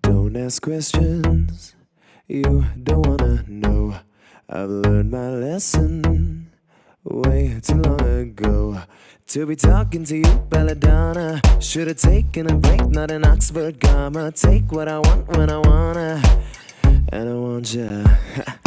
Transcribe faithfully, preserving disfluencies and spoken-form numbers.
Don't ask questions you don't wanna know. I've learned my lesson way too long ago. To be talking to you, belladonna. Should've taken a break, not an Oxford comma. Take what I want when I wanna, and I want ya.